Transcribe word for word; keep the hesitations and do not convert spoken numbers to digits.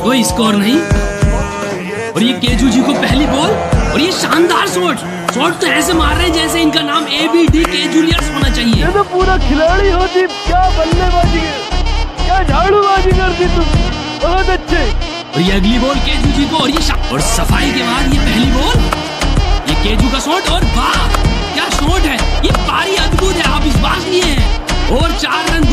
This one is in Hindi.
कोई स्कोर नहीं। और ये केजू जी को पहली बॉल और ये शानदार शॉट शॉट तो ऐसे मार रहे हैं जैसे इनका नाम ए बी डी केजूलियर्स होना चाहिए। ये तो पूरा खिलाड़ी होती, क्या बल्लेबाजी, क्या झाड़ूबाजी करती तुम, बहुत अच्छे। और ये अगली बॉल केजू जी को और ये और सफाई के बाद ये पहली बॉल ये केजू का शॉट और वाह क्या शॉट है, ये पारी अद्भुत है, आप विश्वास नहीं है। और चार रन